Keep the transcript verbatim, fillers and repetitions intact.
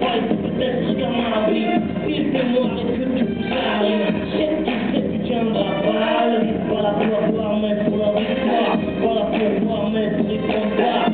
fight, peut-être jusqu'à ma vie. Il fait noir et que tout ça arrive. C'est qui c'est qui tiendra pas le rythme. Voilà pour avoir mettre pour la victoire. Voilà pour pouvoir mettre les combats.